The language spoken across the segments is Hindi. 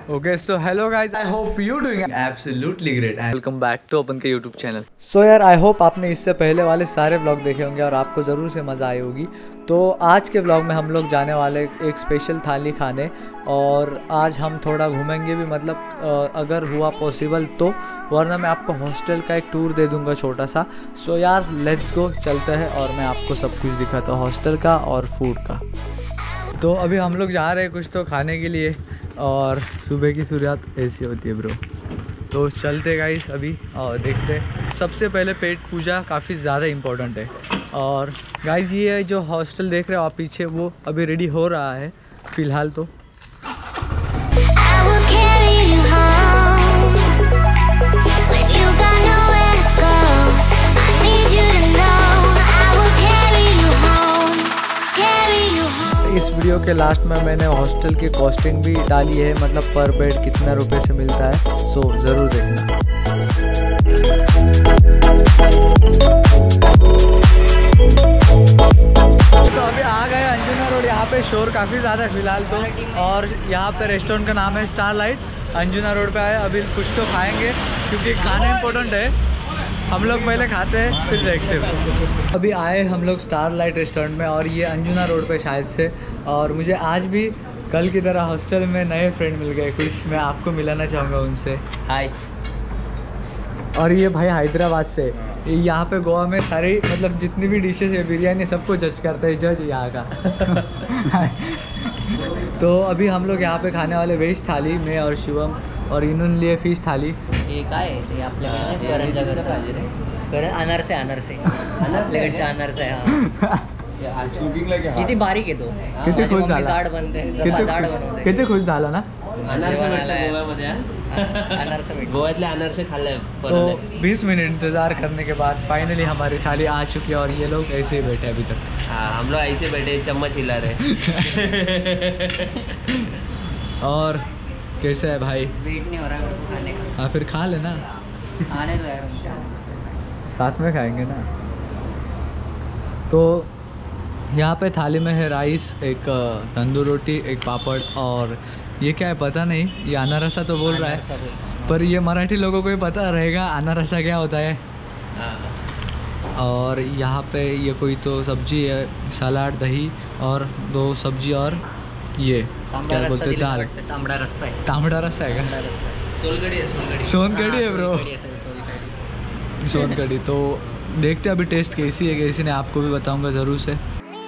Okay so hello guys, I hope you doing absolutely great and welcome back to अपन के यूट्यूब चैनल। सो यार आई होप आपने इससे पहले वाले सारे व्लॉग देखे होंगे और आपको ज़रूर से मज़ा आई होगी। तो आज के व्लॉग में हम लोग जाने वाले एक स्पेशल थाली खाने, और आज हम थोड़ा घूमेंगे भी, मतलब अगर हुआ पॉसिबल तो, वरना मैं आपको हॉस्टल का एक टूर दे दूंगा छोटा सा। सो यार लेट्स गो, चलते हैं और मैं आपको सब कुछ दिखाता हूँ हॉस्टल का और फूड का। तो अभी हम लोग जा रहे हैं कुछ तो खाने के लिए, और सुबह की शुरुआत ऐसी होती है ब्रो। तो चलते गाइस अभी और देखते। सबसे पहले पेट पूजा काफ़ी ज़्यादा इम्पोर्टेंट है। और गाइस ये जो हॉस्टल देख रहे हो आप पीछे, वो अभी रेडी हो रहा है फ़िलहाल तो। इस वीडियो के लास्ट में मैंने हॉस्टल की कॉस्टिंग भी डाली है, मतलब पर बेड कितना रुपए से मिलता है, सो ज़रूर देखना। तो अभी आ गए अंजुना रोड। यहाँ पे शोर काफ़ी ज़्यादा है फिलहाल तो, और यहाँ पे रेस्टोरेंट का नाम है स्टारलाइट। अंजुना रोड पे आए, अभी कुछ तो खाएंगे क्योंकि खाना इम्पोर्टेंट है। हम लोग पहले खाते हैं फिर देखते हैं। अभी आए हम लोग स्टारलाइट रेस्टोरेंट में, और ये अंजुना रोड पे शायद से। और मुझे आज भी कल की तरह हॉस्टल में नए फ्रेंड मिल गए कुछ, मैं आपको मिलाना चाहूँगा उनसे। हाय। और ये भाई हैदराबाद से। यहाँ पे गोवा में सारी मतलब जितनी भी डिशेस है, बिरयानी, सबको जज करते हैं जज यहाँ का। तो अभी हम लोग यहाँ पे खाने वाले वेज थाली में और शिवम, और इन्होंने लिए फिश थाली। हे काय आहे ते आपल्याकडे करंजा अनारसे आपल्याकडचे अनारसे आहे। किती बारीक येतो, किती खुश झाला, जाड बनते, जाड बनवते। किती खुश झाला ना। गोव्यातले अनारसे खाल्ले। तो 20 मिनट इंतज़ार करने के बाद फाइनली हमारी थाली आ चुकी है, और ये लोग ऐसे ही बैठे अभी तक। हाँ, हम लोग ऐसे बैठे चम्मच हिला रहे। और कैसा है भाई? वेट नहीं हो रहा है खाने का। हाँ फिर खा लेना, आने दो यार, साथ में खाएंगे ना। तो यहाँ पे थाली में है राइस, एक तंदूर रोटी, एक पापड़, और ये क्या है पता नहीं, ये अनारसा तो बोल रहा है, पर ये मराठी लोगों को ही पता रहेगा अनारसा क्या होता है। और यहाँ पे ये कोई तो सब्जी है, सलाद, दही और 2 सब्जी, और ये क्या बोलते हैं, दाल। तांबडा रस्सा है। तांबडा रस्सा है क्या? सोलकड़ी है, सोनकड़ी है ब्रो, सोलकड़ी। सोनकड़ी। तो देखते अभी टेस्ट कैसी है कैसी नहीं, आपको भी बताऊंगा ज़रूर से।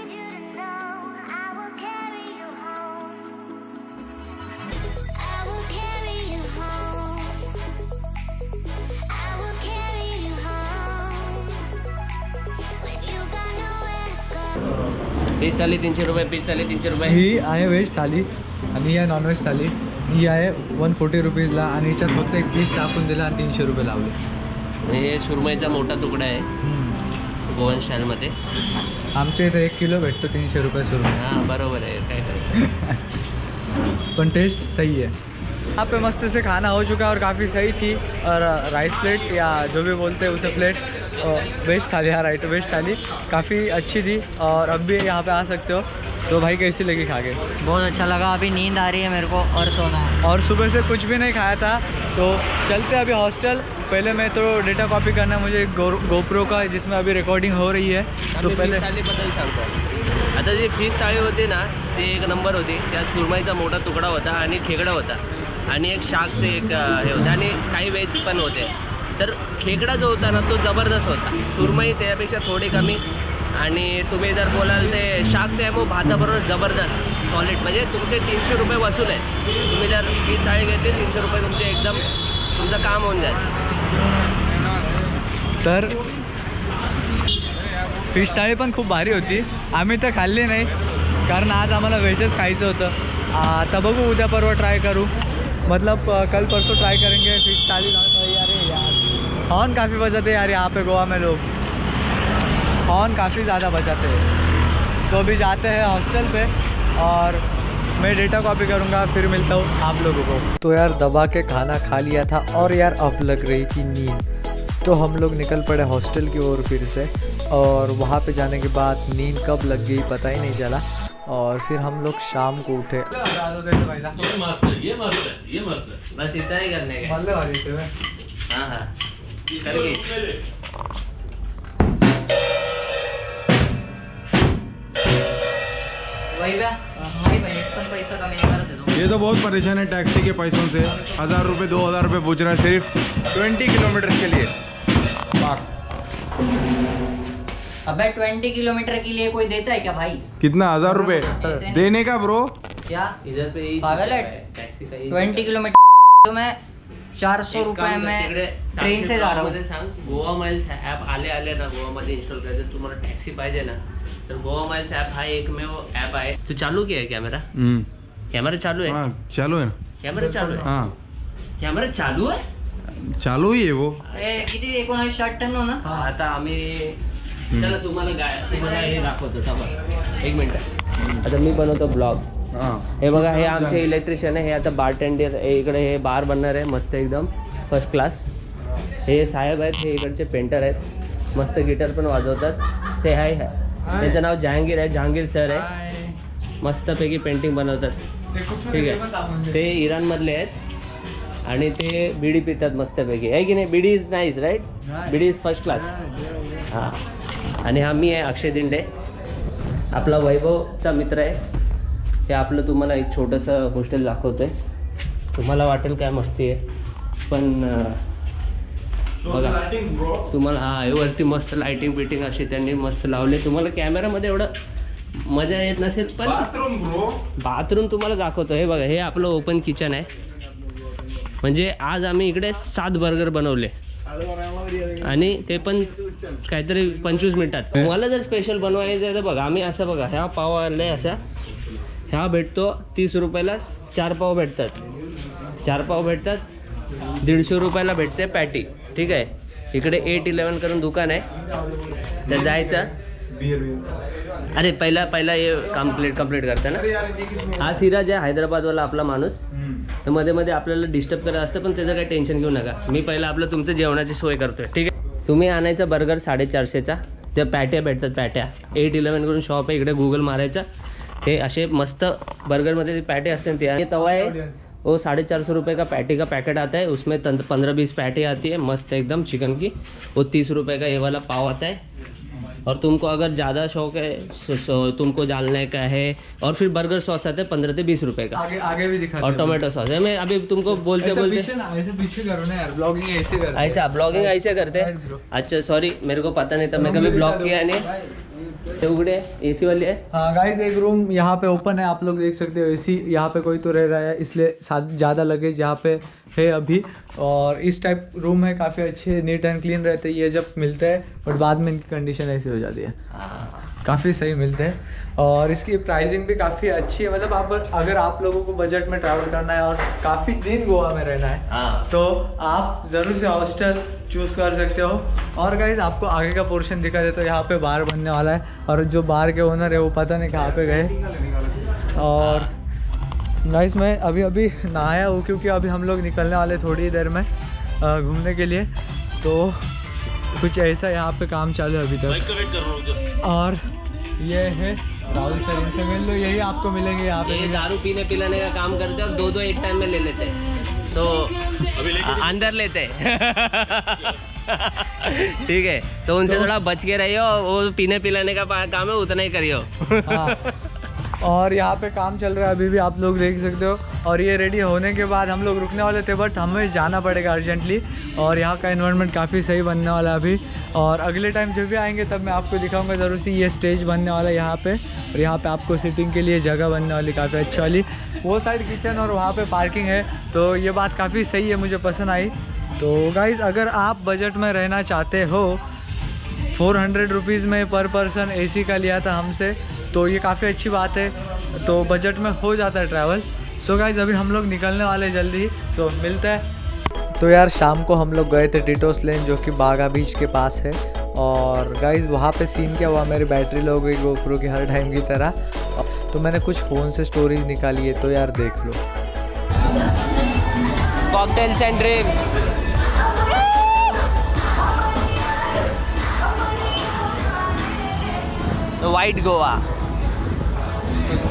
फिश थाली 300 रुपये, फिश थाली 300 रुपये। ही आहे व्हेज थाली आणि ही आहे नॉनव्हेज थाली। ही आहे 140 रुपीजला, आणि याच्यात फक्त एक पीस टाकून दिला आणि 300 रुपये लावले। हे सुरमईचा मोठा तुकडा आहे गोवन स्टाईलमध्ये। आमच्या इथे 1 किलो भेटतो 300 रुपये सुरमई। हां बरोबर आहे, काय करायचं। पण टेस्ट सही है। यहाँ पे मस्त से खाना हो चुका है और काफ़ी सही थी। और राइस प्लेट या जो भी बोलते हैं उसे प्लेट, वेज थाली, हाँ राइट, वेज थाली काफ़ी अच्छी थी। और अब भी यहाँ पे आ सकते हो। तो भाई कैसी लगी खा के? बहुत अच्छा लगा। अभी नींद आ रही है मेरे को और सोना है, और सुबह से कुछ भी नहीं खाया था। तो चलते अभी हॉस्टल। पहले मैं तो डेटा कॉपी करना है मुझे गोप्रो का, जिसमें अभी रिकॉर्डिंग हो रही है। तो पहले थालीबद्दल सांगतो। आता जी फिश थाळी होती ना, ती 1 नंबर होती। त्यात सुरमईचा मोठा तुकडा होता आणि खेकडा होता, आणि एक शाकचे एक हे होतं, आणि काही व्हेज पण होते। तर खेकडा जो होता ना तो जबरदस्त होता, सुरमई त्यापेक्षा थोडी कमी। आणि तुम्ही जर बोलाल ते शाक, ते मग भाताबरोबर जबरदस्त सॉलिड, म्हणजे तुमचे 300 रुपये वसूल आहे। तुम्ही जर फिश थाळी घेतली 300 रुपये तुमचे एकदम तुमचं काम होऊन जाईल। तर फिश थाळी पण खूप भारी होती। आम्ही तर खाल्ली नाही, कारण आज आम्हाला व्हेजच खायचं होतं। आता बघू, उद्या परवा ट्राय करू, मतलब कल परसों ट्राई करेंगे फिश थाली। अरे यार हॉर्न काफ़ी बजाते हैं यार यहाँ पे गोवा में लोग, हॉर्न काफ़ी ज़्यादा बजाते हैं। तो अभी जाते हैं हॉस्टल पे, और मैं डेटा कॉपी करूँगा, फिर मिलता हूँ आप लोगों को। तो यार दबा के खाना खा लिया था, और यार अब लग रही थी नींद। तो हम लोग निकल पड़े हॉस्टल की ओर फिर से, और वहाँ पे जाने के बाद नींद कब लग गई पता ही नहीं चला। और फिर हम लोग शाम को उठे। ये मस्त है, ये मस्त है, ये मस्त है। बस इतना ही करने का। हाँ हाँ करके। ये तो बहुत परेशान है टैक्सी के पैसों से। 1000 रुपये 2000 रुपये पूछ रहा है सिर्फ 20 किलोमीटर के लिए। अबे 20 किलोमीटर के लिए कोई देता है क्या भाई? कितना 1000 रुपये देने का ब्रो? क्या इधर पे पागल है? टैक्सी का 20 किलोमीटर तो मैं 400 रुपये में ट्रेन से जा रहा हूँ। गोवा माइल्स ॲप आले ना गोवामध्ये इन्स्टॉल करायचं, तुम्हाला टॅक्सी पाहिजे ना तर गोवा माइल्स ॲप हा एकमेव ॲप आहे। तू चालू किया है कॅमेरा? कॅमेरा चालू है? हाँ चालू है ना। कॅमेरा चालू है? हाँ कॅमेरा चालू है? चालू ही है वो। किती 1960 टन हो ना? आता आम्ही चला तुम्हाला हे दाखवतो थांबा एक मिनिट। आता मी बनवतो ब्लॉग। हे बघा हे आमचे इलेक्ट्रिशियन आहे, हे आता बारटेंडर इकडे हे बार बनणार आहे मस्त एकदम फर्स्ट क्लास। हे साहेब आहेत, हे इकडचे पेंटर आहेत, मस्त गिटार पण वाजवतात। ते आहे त्याचं नाव जहांगीर आहे, जहांगीर सर आहे, मस्तपैकी पेंटिंग बनवतात। ठीक आहे, ते इराणमधले आहेत आणि ते बीडी पितात मस्तपैकी, आहे की नाही? BD is nice right, BD is first class. हां आणि हा मी आहे अक्षय दिंडे, आपला वैभवचा मित्र आहे। हे आपलं तुम्हाला एक छोटंसं हॉस्टेल दाखवतो आहे, तुम्हाला वाटेल काय मस्ती आहे पण बघा तुम्हाला। हां हे वरती मस्त लाईटिंग बिटिंग अशी त्यांनी मस्त लावले, तुम्हाला कॅमेरामध्ये एवढं मजा येत नसेल पण बाथरूम तुम्हाला दाखवतो। हे बघा हे आपलं ओपन किचन आहे, म्हणजे आज आम्ही इकडे 7 बर्गर बनवले आणि ते पण काहीतरी 25 मिनिटात। मला जर स्पेशल बनवायचं तर बघा आम्ही असं बघा ह्या पाव आले असा, ह्या भेटतो 30 रुपयाला 4 पाव भेटतात, 4 पाव भेटतात। 150 रुपयाला भेटते पॅटी। ठीक आहे, इकडे 8-11 करून दुकान आहे, तर जायचं। अरे पहिला ये कंप्लीट करता ना। हा सिराज आहे हैदराबादवाला आपला माणूस, तर मध्ये मध्ये आपल्याला डिस्टर्ब करत असतं पण त्याचं काही टेन्शन घेऊ नका, मी पहिला आपलं तुमचं जेवणाची सोय करतोय। ठीक आहे, तुम्ही आणायचा बर्गर 450चा, त्या पॅट्या भेटतात, पॅट्या 8-11 करून शॉप आहे, इकडे गुगल मारायचा, ते असे मस्त बर्गरमध्ये पॅटे असते ते। ये तवा है वो 450 रुपये का पैटी का पैकेट आता है, उसमें 15-20 पैटी आती है मस्त एकदम चिकन की। वो 30 रुपये का ये वाला पाव आता है, और तुमको अगर ज़्यादा शौक है तुमको डालने का है, और फिर बर्गर सॉस आता है 15 से 20 रुपये का, आगे भी दिखा, और टोमेटो सॉस है। मैं अभी तुमको बोलते ऐसे पीछे करो ना यार, ब्लॉगिंग ऐसे करते हैं। ऐसा ब्लॉगिंग ऐसे करते हैं? अच्छा सॉरी मेरे को पता नहीं था, मैं कभी ब्लॉग किया नहीं। उगड़े एसी वाली है। हाँ गाइस, एक रूम यहाँ पे ओपन है, आप लोग देख सकते हो। एसी यहाँ पे कोई तो रह रहा है, इसलिए ज़्यादा लगेज यहाँ पे है अभी। और इस टाइप रूम है, काफ़ी अच्छे नीट एंड क्लीन रहते हैं ये जब मिलते हैं, बट बाद में इनकी कंडीशन ऐसी हो जाती है। काफ़ी सही मिलते हैं और इसकी प्राइसिंग भी काफ़ी अच्छी है। मतलब अगर आप लोगों को बजट में ट्रैवल करना है और काफ़ी दिन गोवा में रहना है तो आप ज़रूर से हॉस्टल चूज़ कर सकते हो। और गाइस आपको आगे का पोर्शन दिखा देता हूँ, यहाँ पे बार बनने वाला है, और जो बार के ओनर है वो पता नहीं कहाँ पे गए। और गाइस मैं अभी नहाया हूँ, क्योंकि अभी हम लोग निकलने वाले थोड़ी देर में घूमने के लिए। तो कुछ ऐसा यहाँ पे काम चालू है अभी तक। और ये है राहुल सर, इनसे मिल लो, यही आपको मिलेंगे यहाँ पे। ये दारू पीने पिलाने का काम करते हैं और 2-2 एक टाइम में ले लेते हैं, तो अंदर लेते हैं। ठीक है, तो उनसे थोड़ा बच के रहियो, वो पीने पिलाने का काम है उतना ही करियो। और यहाँ पे काम चल रहा है अभी भी, आप लोग देख सकते हो। और ये रेडी होने के बाद हम लोग रुकने वाले थे, बट हमें जाना पड़ेगा अर्जेंटली। और यहाँ का एनवायरनमेंट काफ़ी सही बनने वाला है अभी, और अगले टाइम जब भी आएंगे तब मैं आपको दिखाऊंगा ज़रूर से। ये स्टेज बनने वाला है यहाँ पे, और यहाँ पे आपको सिटिंग के लिए जगह बनने वाली काफ़ी अच्छी वाली। वो साइड किचन और वहाँ पर पार्किंग है, तो ये बात काफ़ी सही है, मुझे पसंद आई। तो गाइज़ अगर आप बजट में रहना चाहते हो, 400 रुपीज़ में पर पर्सन AC का लिया था हमसे, तो ये काफ़ी अच्छी बात है, तो बजट में हो जाता है ट्रैवल। सो गाइज़ अभी हम लोग निकलने वाले जल्दी ही, सो मिलते हैं। तो यार शाम को हम लोग गए थे टिटोस लेन, जो कि बागा बीच के पास है। और गाइज़ वहाँ पे सीन क्या हुआ, मेरी बैटरी लो गई गोप्रो की हर टाइम की तरह, तो मैंने कुछ फ़ोन से स्टोरीज निकाली है, तो यार देख लो। कॉकटेल्स एंड ड्रिंक्स, तो वाइट गोवा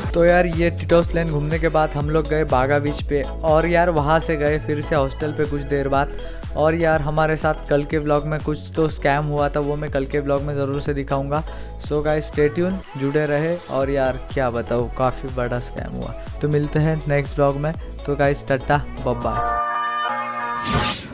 तो यार ये टिटोस लेन घूमने के बाद हम लोग गए बागा बीच पे, और यार वहाँ से गए फिर से हॉस्टल पे कुछ देर बाद। और यार हमारे साथ कल के व्लॉग में कुछ तो स्कैम हुआ था, वो मैं कल के व्लॉग में ज़रूर से दिखाऊंगा। सो गाइस स्टे ट्यून, जुड़े रहे। और यार क्या बताऊँ, काफ़ी बड़ा स्कैम हुआ। तो मिलते हैं नेक्स्ट व्लॉग में। तो गाइस टाटा बाय बाय।